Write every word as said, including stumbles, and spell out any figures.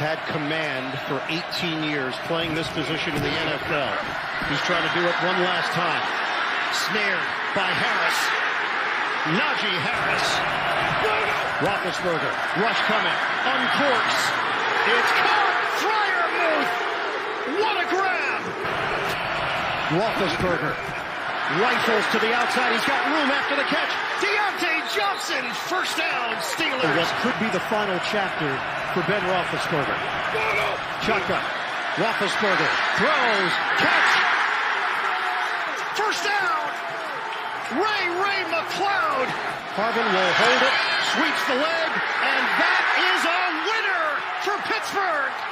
had command for eighteen years playing this position in the N F L. He's trying to do it one last time. Snared by Harris. Najee Harris. Roethlisberger. Rush coming. Uncorks. It's caught. Fryermuth. What a grab. Roethlisberger. Rifles to the outside. He's got room after the catch. Deontay Johnson. First down. Steelers. What could be the final chapter for Ben Roethlisberger. Shotgun. Roethlisberger throws. Catch. First down. Ray Ray McCloud. Harvin will hold it. Sweeps the leg. And that is a winner for Pittsburgh.